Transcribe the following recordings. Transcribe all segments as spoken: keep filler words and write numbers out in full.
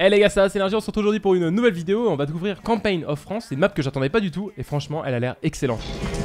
Hey les gars, ça va, c'est Energy, on se retrouve aujourd'hui pour une nouvelle vidéo. On va découvrir Campaign of France, c'est une map que j'attendais pas du tout et franchement elle a l'air excellente.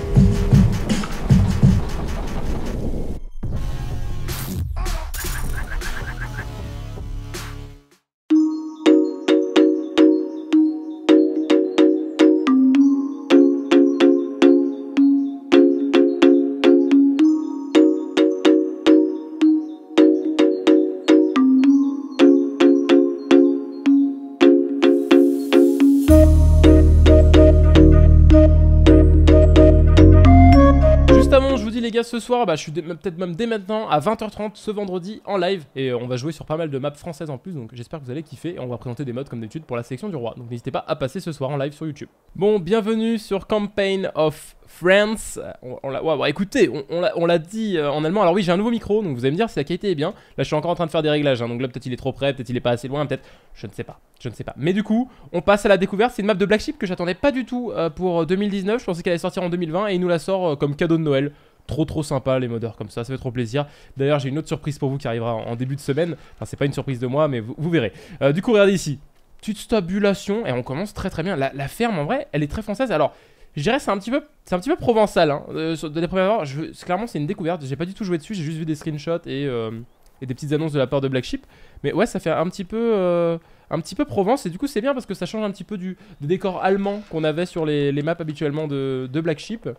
Je vous dis les gars, ce soir, bah, je suis peut-être même dès maintenant à vingt heures trente ce vendredi en live et euh, on va jouer sur pas mal de maps françaises en plus, donc j'espère que vous allez kiffer et on va présenter des modes comme d'habitude pour la sélection du roi, donc n'hésitez pas à passer ce soir en live sur YouTube. Bon, bienvenue sur Campaign of France. On, on l'a, ouais, ouais, écoutez, on, on l'a dit euh, en allemand. Alors oui, j'ai un nouveau micro, donc vous allez me dire si la qualité est bien. Là, je suis encore en train de faire des réglages, hein, donc là peut-être il est trop près, peut-être il est pas assez loin, peut-être, je ne sais pas, je ne sais pas. Mais du coup, on passe à la découverte. C'est une map de Black Sheep que j'attendais pas du tout euh, pour deux mille dix-neuf. Je pensais qu'elle allait sortir en deux mille vingt et il nous la sort euh, comme cadeau de Noël. Trop trop sympa les modeurs comme ça, ça fait trop plaisir. D'ailleurs j'ai une autre surprise pour vous qui arrivera en, en début de semaine. Enfin c'est pas une surprise de moi mais vous, vous verrez. euh, Du coup regardez ici, petite stabulation et on commence très très bien. La, la ferme en vrai elle est très française. Alors je dirais c'est un petit peu c'est un petit peu provençal hein. euh, De les premières heures, je, clairement c'est une découverte. J'ai pas du tout joué dessus, j'ai juste vu des screenshots et, euh, et des petites annonces de la part de Black Sheep. Mais ouais ça fait un petit peu euh, un petit peu Provence et du coup c'est bien parce que ça change un petit peu du, du décor allemand qu'on avait sur les, les maps habituellement de, de Black Sheep.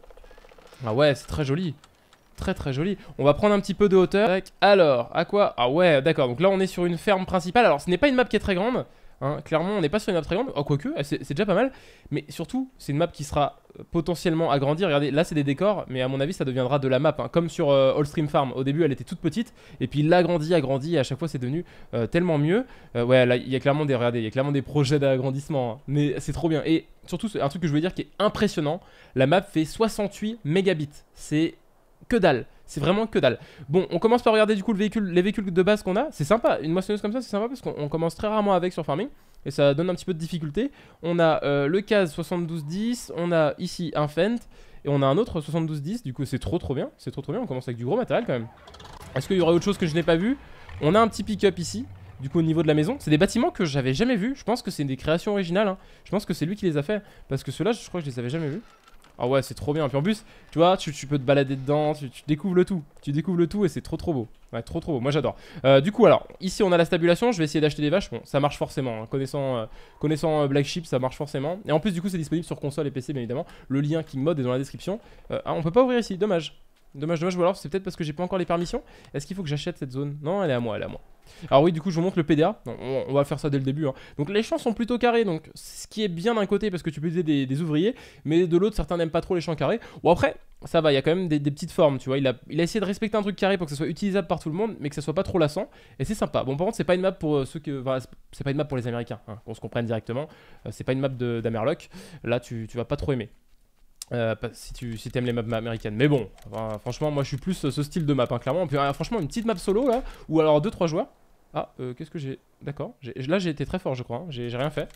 Ah ouais, c'est très joli. Très très joli. On va prendre un petit peu de hauteur. Alors, à quoi? Ah ouais, d'accord. Donc là, on est sur une ferme principale. Alors, ce n'est pas une map qui est très grande. Hein. Clairement, on n'est pas sur une map très grande. Oh, quoique, c'est déjà pas mal. Mais surtout, c'est une map qui sera potentiellement agrandie. Regardez, là, c'est des décors. Mais à mon avis, ça deviendra de la map. Hein. Comme sur euh, Allstream Farm. Au début, elle était toute petite. Et puis, il l'agrandit, agrandit. Et à chaque fois, c'est devenu euh, tellement mieux. Euh, ouais, là, il y a clairement des, regardez, il y a clairement des projets d'agrandissement. Hein. Mais c'est trop bien. Et surtout, un truc que je voulais dire qui est impressionnant. La map fait soixante-huit mégabits. C'est que dalle. C'est vraiment que dalle. Bon, on commence par regarder du coup le véhicule, les véhicules de base qu'on a. C'est sympa, une moissonneuse comme ça, c'est sympa parce qu'on commence très rarement avec sur Farming. Et ça donne un petit peu de difficulté. On a euh, le C A S soixante-douze dix, on a ici un Fendt. Et on a un autre soixante-douze dix, du coup c'est trop trop bien. C'est trop trop bien, on commence avec du gros matériel quand même. Est-ce qu'il y aurait autre chose que je n'ai pas vu? On a un petit pick-up ici. Du coup au niveau de la maison, c'est des bâtiments que j'avais jamais vus. Je pense que c'est des créations originales hein. Je pense que c'est lui qui les a fait. Parce que ceux-là, je crois que je les avais jamais vus. Ah ouais, c'est trop bien. Puis en plus, tu vois, tu, tu peux te balader dedans, tu, tu découvres le tout. Tu découvres le tout et c'est trop trop beau. Ouais, trop trop beau. Moi j'adore. Euh, du coup, alors, ici on a la stabulation. Je vais essayer d'acheter des vaches. Bon, ça marche forcément. Hein. Connaissant, euh, connaissant euh, Black Sheep, ça marche forcément. Et en plus, du coup, c'est disponible sur console et P C, bien évidemment. Le lien King Mode est dans la description. Euh, ah, on peut pas ouvrir ici. Dommage. Dommage, dommage. Ou alors, c'est peut-être parce que j'ai pas encore les permissions. Est-ce qu'il faut que j'achète cette zone? Non, elle est à moi, elle est à moi. Alors oui, du coup je vous montre le P D A. Non, on, on va faire ça dès le début hein. Donc les champs sont plutôt carrés. Donc ce qui est bien d'un côté parce que tu peux utiliser des, des ouvriers. Mais de l'autre certains n'aiment pas trop les champs carrés. Bon après ça va, il y a quand même des, des petites formes. Tu vois, il a, il a essayé de respecter un truc carré pour que ça soit utilisable par tout le monde. Mais que ça soit pas trop lassant. Et c'est sympa. Bon par contre c'est pas une map pour ceux que enfin, c'est pas une map pour les Américains hein, qu'on se comprenne directement. euh, C'est pas une map d'Amerloc. Là tu, tu vas pas trop aimer. Euh, si tu si aimes les maps américaines. Mais bon, enfin, franchement, moi je suis plus ce style de map, hein, clairement. Puis, euh, franchement, une petite map solo là, ou alors deux trois joueurs. Ah, euh, qu'est-ce que j'ai? D'accord. Là, j'ai été très fort, je crois. Hein. J'ai rien fait.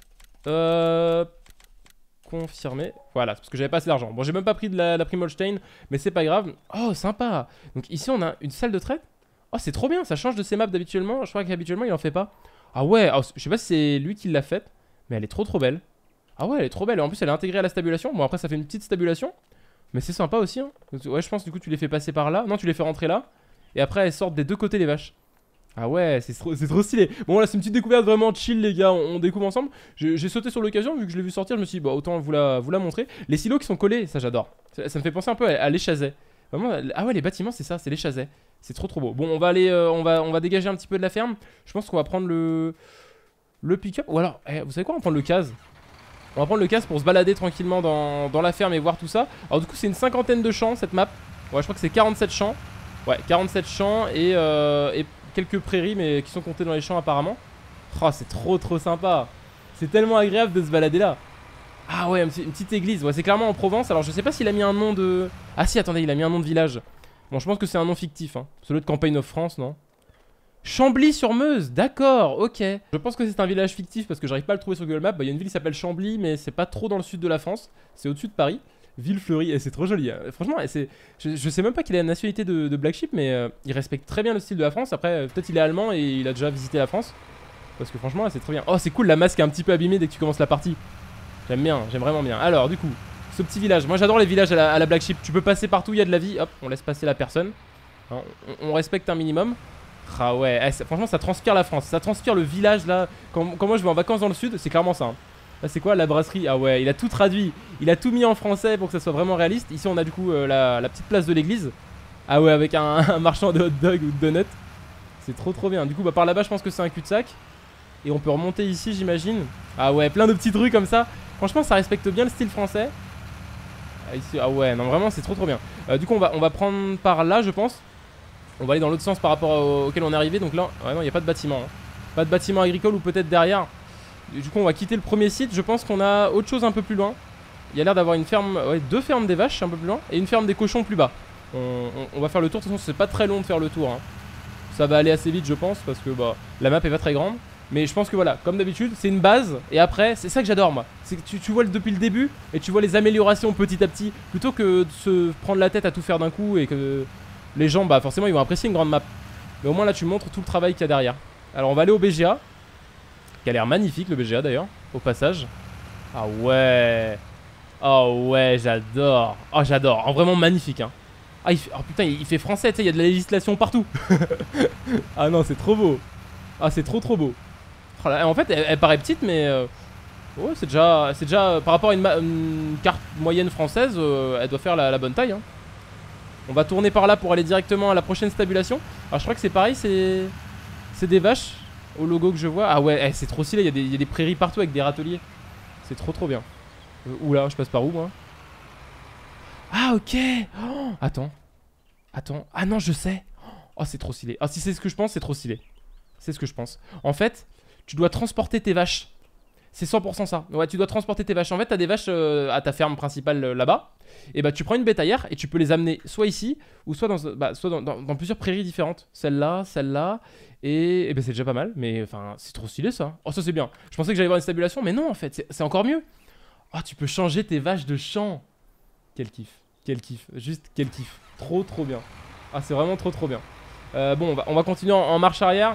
Euh. Confirmé. Voilà, parce que j'avais pas assez d'argent. Bon, j'ai même pas pris de la, la prime Holstein, mais c'est pas grave. Oh, sympa. Donc ici, on a une salle de traite. Oh, c'est trop bien. Ça change de ces maps d'habituellement. Je crois qu'habituellement, il en fait pas. Ah ouais, oh, je sais pas si c'est lui qui l'a faite, mais elle est trop trop belle. Ah ouais, elle est trop belle. En plus, elle est intégrée à la stabulation. Bon, après, ça fait une petite stabulation. Mais c'est sympa aussi. Hein. Ouais, je pense, du coup, tu les fais passer par là. Non, tu les fais rentrer là. Et après, elles sortent des deux côtés, les vaches. Ah ouais, c'est trop, trop stylé. Bon, là, c'est une petite découverte vraiment chill, les gars. On, on découvre ensemble. J'ai sauté sur l'occasion, vu que je l'ai vu sortir. Je me suis dit, bah, autant vous la, vous la montrer. Les silos qui sont collés, ça, j'adore. Ça, ça me fait penser un peu à, à l'échazet. Vraiment, ah ouais, les bâtiments, c'est ça, c'est l'échazet. C'est trop, trop beau. Bon, on va aller, euh, on, va, on va dégager un petit peu de la ferme. Je pense qu'on va prendre le, le pick-up. Ou alors, eh, vous savez quoi, on va prendre le C A S. On va prendre le casque pour se balader tranquillement dans, dans la ferme et voir tout ça. Alors du coup c'est une cinquantaine de champs cette map. Ouais je crois que c'est quarante-sept champs. Ouais quarante-sept champs et, euh, et quelques prairies mais qui sont comptées dans les champs apparemment. Oh c'est trop trop sympa. C'est tellement agréable de se balader là. Ah ouais une, une petite église. Ouais c'est clairement en Provence. Alors je sais pas s'il a mis un nom de... Ah si attendez il a mis un nom de village. Bon je pense que c'est un nom fictif hein. Celui de Campaign of France non? Chambly-sur-Meuse, d'accord, ok. Je pense que c'est un village fictif parce que j'arrive pas à le trouver sur Google Maps. Bah, il y a une ville qui s'appelle Chambly, mais c'est pas trop dans le sud de la France. C'est au-dessus de Paris. Ville fleurie, et c'est trop joli. Hein. Franchement, je, je sais même pas qu'il a la nationalité de, de Black Sheep, mais euh, il respecte très bien le style de la France. Après, euh, peut-être il est allemand et il a déjà visité la France. Parce que franchement là c'est très bien. Oh c'est cool, la masque est un petit peu abîmée dès que tu commences la partie. J'aime bien, j'aime vraiment bien. Alors du coup, ce petit village, moi j'adore les villages à la, à la Black Sheep. Tu peux passer partout, il y a de la vie, hop, on laisse passer la personne, hein, on, on respecte un minimum. Ah ouais, eh, ça, franchement ça transpire la France, ça transpire le village là. Quand, quand moi je vais en vacances dans le sud, c'est clairement ça, hein. Là c'est quoi la brasserie? Ah ouais, il a tout traduit, il a tout mis en français pour que ça soit vraiment réaliste. Ici on a du coup euh, la, la petite place de l'église. Ah ouais, avec un, un marchand de hot dog ou de donuts. C'est trop trop bien. Du coup bah par là-bas je pense que c'est un cul-de-sac. Et on peut remonter ici j'imagine. Ah ouais, plein de petites rues comme ça. Franchement ça respecte bien le style français. Ah, ici, ah ouais, non vraiment c'est trop trop bien. euh, Du coup on va, on va prendre par là je pense. On va aller dans l'autre sens par rapport au, auquel on est arrivé. Donc là, ouais non il n'y a pas de bâtiment, hein. Pas de bâtiment agricole ou peut-être derrière. Du coup on va quitter le premier site. Je pense qu'on a autre chose un peu plus loin. Il y a l'air d'avoir une ferme, ouais, deux fermes des vaches un peu plus loin. Et une ferme des cochons plus bas. On, on, on va faire le tour, de toute façon c'est pas très long de faire le tour, hein. Ça va aller assez vite je pense parce que bah, la map est pas très grande. Mais je pense que voilà, comme d'habitude, c'est une base. Et après, c'est ça que j'adore moi. C'est que tu, tu vois depuis le début et tu vois les améliorations petit à petit. Plutôt que de se prendre la tête à tout faire d'un coup et que les gens, bah forcément, ils vont apprécier une grande map. Mais au moins là, tu montres tout le travail qu'il y a derrière. Alors on va aller au B G A. Qui a l'air magnifique le B G A d'ailleurs, au passage. Ah ouais. Oh ouais, j'adore. Oh j'adore, oh, vraiment magnifique hein. Ah il fait... oh putain, il fait français, tu sais, il y a de la législation partout. Ah non, c'est trop beau. Ah c'est trop trop beau. Oh là, en fait, elle, elle paraît petite, mais euh... ouais, c'est déjà, c'est déjà par rapport à une, une carte moyenne française, euh, elle doit faire la, la bonne taille, hein. On va tourner par là pour aller directement à la prochaine stabulation. Alors je crois que c'est pareil, c'est c'est des vaches au logo que je vois. Ah ouais, eh, c'est trop stylé, il y, a des, il y a des prairies partout avec des râteliers. C'est trop trop bien. euh, Oula, je passe par où moi? Ah ok. Oh, attends. Attends. Ah non, je sais. Oh, c'est trop stylé. Ah si c'est ce que je pense, c'est trop stylé. C'est ce que je pense. En fait, tu dois transporter tes vaches. C'est cent pour cent ça. Ouais, tu dois transporter tes vaches. En fait, t'as des vaches euh, à ta ferme principale euh, là-bas. Et bah, tu prends une bétaillère et tu peux les amener soit ici ou soit dans, bah, soit dans, dans, dans plusieurs prairies différentes. Celle-là, celle-là. Et, et bah, c'est déjà pas mal. Mais enfin, c'est trop stylé ça. Oh, ça c'est bien. Je pensais que j'allais voir une stabulation, mais non, en fait, c'est encore mieux. Oh, tu peux changer tes vaches de champ. Quel kiff. Quel kiff. Juste quel kiff. Trop, trop bien. Ah, c'est vraiment trop, trop bien. Euh, bon, on va, on va continuer en, en marche arrière.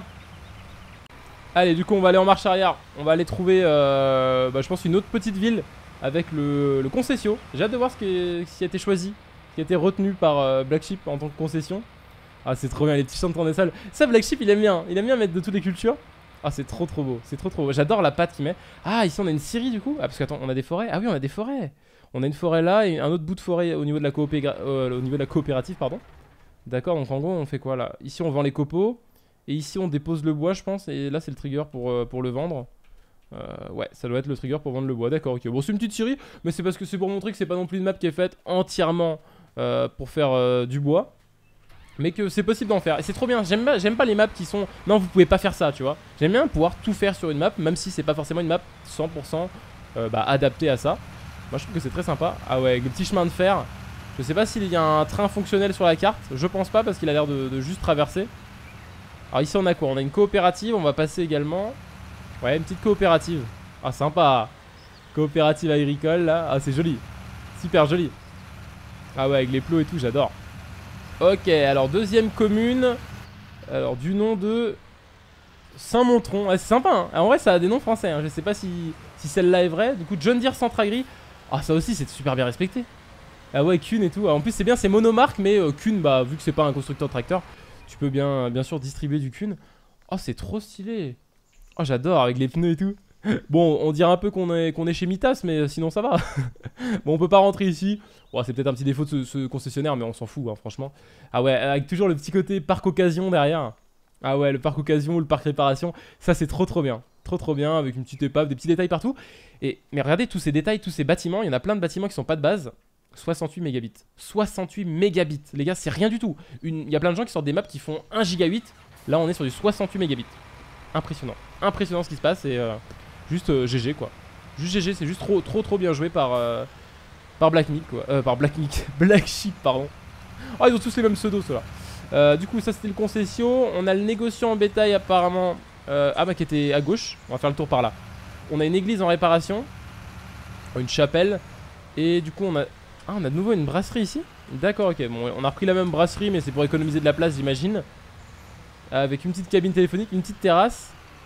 Allez, du coup on va aller en marche arrière. On va aller trouver euh, bah, je pense une autre petite ville avec le, le concession. J'ai hâte de voir ce qui, est, ce qui a été choisi, ce qui a été retenu par euh, Black Sheep en tant que concession. Ah c'est trop bien, les petits champs de tournesol. Ça Black Sheep il aime bien, il aime bien mettre de toutes les cultures. Ah c'est trop trop beau, c'est trop trop beau. J'adore la pâte qu'il met. Ah ici on a une scierie du coup. Ah parce qu'attends, on a des forêts. Ah oui on a des forêts. On a une forêt là et un autre bout de forêt au niveau de la, coopé euh, au niveau de la coopérative pardon. D'accord, donc en gros on fait quoi là? Ici on vend les copeaux. Et ici on dépose le bois je pense. Et là c'est le trigger pour, euh, pour le vendre. euh, Ouais ça doit être le trigger pour vendre le bois. D'accord ok. Bon c'est une petite série. Mais c'est parce que c'est pour montrer que c'est pas non plus une map qui est faite entièrement euh, pour faire euh, du bois. Mais que c'est possible d'en faire. Et c'est trop bien. J'aime pas, j'aime pas les maps qui sont... Non vous pouvez pas faire ça tu vois. J'aime bien pouvoir tout faire sur une map. Même si c'est pas forcément une map cent pour cent euh, bah, adaptée à ça. Moi je trouve que c'est très sympa. Ah ouais avec le petit chemin de fer. Je sais pas s'il y a un train fonctionnel sur la carte. Je pense pas parce qu'il a l'air de, de juste traverser. Alors ici on a quoi? On a une coopérative, on va passer également. Ouais une petite coopérative. Ah sympa. Coopérative agricole là. Ah c'est joli. Super joli. Ah ouais avec les plots et tout j'adore. Ok alors deuxième commune. Alors du nom de Saint-Montron. Ah, c'est sympa hein. En vrai ça a des noms français hein. Je sais pas si, si celle-là est vraie. Du coup John Deere Centragri. Ah ça aussi c'est super bien respecté. Ah ouais Kuhn et tout. Ah, en plus c'est bien c'est monomarque. Mais euh, Kuhn bah vu que c'est pas un constructeur de tracteur, tu peux bien, bien sûr distribuer du Kuhn. Oh c'est trop stylé. Oh j'adore avec les pneus et tout. Bon on dirait un peu qu'on est, qu'on est chez Mitas. Mais sinon ça va. Bon on peut pas rentrer ici. Bon, c'est peut-être un petit défaut de ce, ce concessionnaire. Mais on s'en fout hein, franchement. Ah ouais avec toujours le petit côté parc occasion derrière. Ah ouais le parc occasion ou le parc réparation. Ça c'est trop trop bien. Trop trop bien avec une petite épave, des petits détails partout. Et, mais regardez tous ces détails, tous ces bâtiments. Il y en a plein de bâtiments qui sont pas de base. soixante-huit mégabits. soixante-huit mégabits. Les gars, c'est rien du tout. Il y a plein de gens qui sortent des maps qui font un giga huit. Là, on est sur du soixante-huit mégabits. Impressionnant. Impressionnant ce qui se passe. Et euh, juste euh, G G quoi. Juste G G, c'est juste trop trop trop bien joué par, euh, par Black Mick quoi. Euh, par Black Mick. Black Sheep, pardon. Oh, ils ont tous les mêmes pseudos ceux-là. Euh, du coup, ça c'était le concession. On a le négociant en bétail apparemment. Euh, ah bah qui était à gauche. On va faire le tour par là. On a une église en réparation. Une chapelle. Et du coup, on a. Ah on a de nouveau une brasserie ici. D'accord ok bon on a repris la même brasserie mais c'est pour économiser de la place j'imagine. Avec une petite cabine téléphonique, une petite terrasse.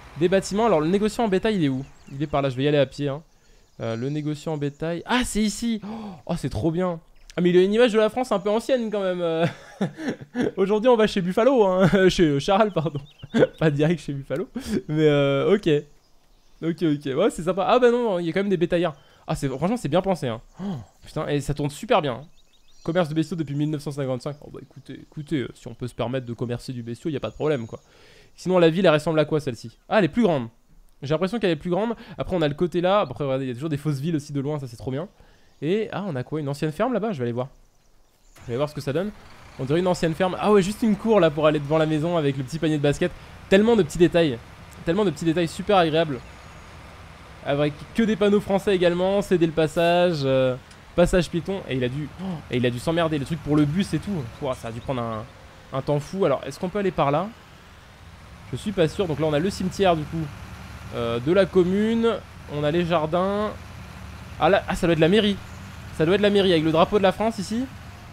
des bâtiments. Alors le négociant en bétail il est où? Il est par là, je vais y aller à pied hein. euh, Le négociant en bétail. Ah c'est ici. Oh c'est trop bien. Ah mais il a une image de la France un peu ancienne quand même euh... Aujourd'hui on va chez Buffalo hein. Chez Charal pardon. Pas direct chez Buffalo. Mais euh, ok. Ok ok, ouais c'est sympa. Ah bah non, il y a quand même des bétaillères. Ah franchement c'est bien pensé hein. Oh, putain, et ça tourne super bien hein. Commerce de bestiaux depuis mille neuf cent cinquante-cinq. Oh bah écoutez, écoutez, euh, si on peut se permettre de commercer du bestiau, il n'y a pas de problème quoi. Sinon la ville elle ressemble à quoi celle-ci? Ah elle est plus grande. J'ai l'impression qu'elle est plus grande. Après on a le côté là. Après regardez, il y a toujours des fausses villes aussi de loin, ça c'est trop bien. Et ah on a quoi? Une ancienne ferme là-bas? Je vais aller voir. Je vais aller voir ce que ça donne. On dirait une ancienne ferme. Ah ouais, juste une cour là pour aller devant la maison avec le petit panier de basket. Tellement de petits détails. Tellement de petits détails super agréables. Avec que des panneaux français également. Céder le passage. Euh, passage piéton. Et il a dû. Oh, et il a dû s'emmerder. Le truc pour le bus et tout. Oh, ça a dû prendre un, un temps fou. Alors est-ce qu'on peut aller par là? Je suis pas sûr. Donc là on a le cimetière du coup. Euh, de la commune. On a les jardins. Ah là, ah ça doit être la mairie. Ça doit être la mairie avec le drapeau de la France ici.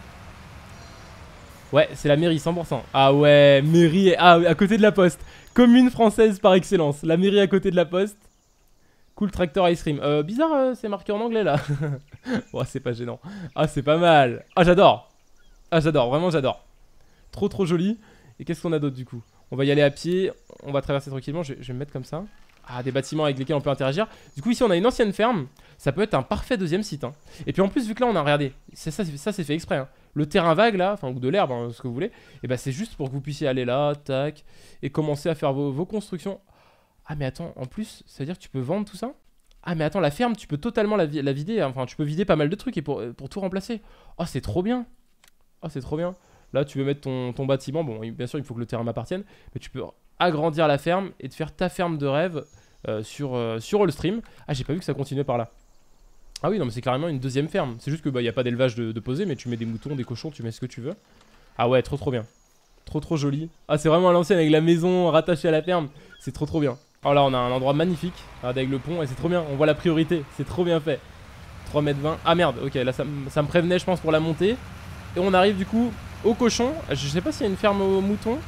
Ouais, c'est la mairie cent pour cent. Ah ouais, mairie. Ah, à côté de la poste. Commune française par excellence. La mairie à côté de la poste. Cool tractor ice cream. Euh, bizarre, euh, c'est marqué en anglais là. Ouais, c'est pas gênant. Ah, c'est pas mal. Ah, j'adore. Ah, j'adore, vraiment j'adore. Trop trop joli. Et qu'est-ce qu'on a d'autre du coup? On va y aller à pied. On va traverser tranquillement. Je, je vais me mettre comme ça. Ah, des bâtiments avec lesquels on peut interagir. Du coup, ici, on a une ancienne ferme. Ça peut être un parfait deuxième site. Hein. Et puis en plus, vu que là, on a regardé. Ça, ça, ça c'est fait exprès. Hein. Le terrain vague, là, enfin, ou de l'herbe, hein, ce que vous voulez. Et bah, c'est juste pour que vous puissiez aller là, tac. Et commencer à faire vos, vos constructions. Ah, mais attends, en plus, ça veut dire que tu peux vendre tout ça? Ah, mais attends, la ferme, tu peux totalement la, la vider. Hein. Enfin, tu peux vider pas mal de trucs et pour, pour tout remplacer. Oh, c'est trop bien. Oh, c'est trop bien. Là, tu veux mettre ton, ton bâtiment. Bon, bien sûr, il faut que le terrain m'appartienne. Mais tu peux agrandir la ferme et te faire ta ferme de rêve. Euh, sur, euh, sur Allstream. Ah, j'ai pas vu que ça continuait par là. Ah oui, non mais c'est carrément une deuxième ferme. C'est juste que bah y a pas d'élevage de, de poser, mais tu mets des moutons, des cochons, tu mets ce que tu veux. Ah ouais, trop trop bien. Trop trop joli. Ah, c'est vraiment à l'ancienne avec la maison rattachée à la ferme. C'est trop trop bien. Alors là on a un endroit magnifique avec le pont et c'est trop bien. On voit la priorité, c'est trop bien fait. trois mètres vingt. Ah merde, ok, là ça, ça me prévenait je pense pour la montée. Et on arrive du coup au cochon. Je sais pas s'il y a une ferme aux moutons.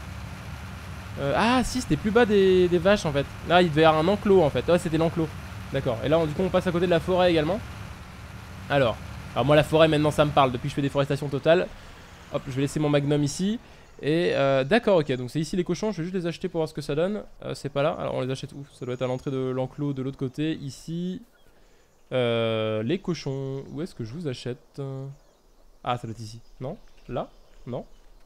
Euh, ah si, c'était plus bas des, des vaches en fait. Là il devait y avoir un enclos en fait. Ouais, c'était l'enclos. D'accord. Et là on, du coup on passe à côté de la forêt également. Alors, alors moi la forêt maintenant ça me parle. Depuis que je fais déforestation totale. Hop, je vais laisser mon magnum ici. Et euh, d'accord, ok, donc c'est ici les cochons. Je vais juste les acheter pour voir ce que ça donne. euh, C'est pas là, alors on les achète où? Ça doit être à l'entrée de l'enclos de l'autre côté. Ici euh, les cochons. Où est-ce que je vous achète? Ah, ça doit être ici. Non? Là? Non?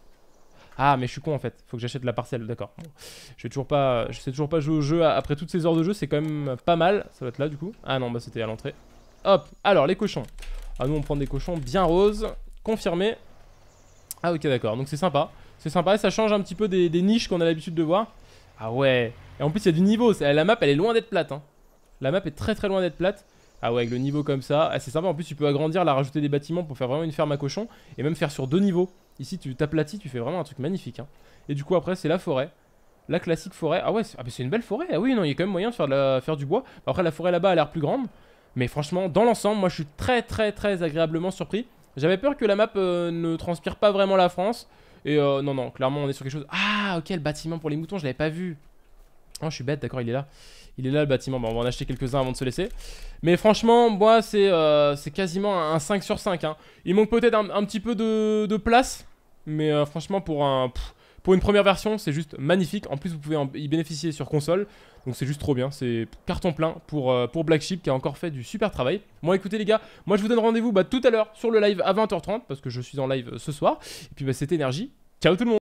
Ah mais je suis con en fait, faut que j'achète la parcelle, d'accord. Bon. Je vais toujours pas, je sais toujours pas jouer au jeu après toutes ces heures de jeu, c'est quand même pas mal. Ça va être là du coup. Ah non, bah c'était à l'entrée. Hop, alors les cochons. Ah nous on prend des cochons bien roses, confirmé. Ah ok d'accord, donc c'est sympa. C'est sympa, ça change un petit peu des, des niches qu'on a l'habitude de voir. Ah ouais, et en plus il y a du niveau, la map elle est loin d'être plate hein. La map est très très loin d'être plate. Ah ouais, avec le niveau comme ça, ah, c'est sympa. En plus tu peux agrandir, là rajouter des bâtiments pour faire vraiment une ferme à cochons. Et même faire sur deux niveaux. Ici tu t'aplatis, tu fais vraiment un truc magnifique hein. Et du coup après c'est la forêt. La classique forêt. Ah ouais, c'est ah, une belle forêt. Ah oui, non, il y a quand même moyen de faire, de la... faire du bois. Après la forêt là-bas a l'air plus grande. Mais franchement, dans l'ensemble, moi je suis très très très agréablement surpris. J'avais peur que la map euh, ne transpire pas vraiment la France. Et euh, non, non, clairement on est sur quelque chose. Ah ok, le bâtiment pour les moutons, je l'avais pas vu. Oh, je suis bête, d'accord, il est là. Il est là le bâtiment, bon, on va en acheter quelques-uns avant de se laisser. Mais franchement, moi c'est euh, quasiment un cinq sur cinq hein. Il manque peut-être un, un petit peu de, de place. Mais euh, franchement pour, un, pff, pour une première version c'est juste magnifique. En plus vous pouvez en, y bénéficier sur console. Donc c'est juste trop bien, c'est carton plein pour, euh, pour Black Sheep qui a encore fait du super travail. Bon écoutez les gars, moi je vous donne rendez-vous bah, tout à l'heure sur le live à vingt heures trente. Parce que je suis en live ce soir. Et puis bah, c'était énergie. Ciao tout le monde.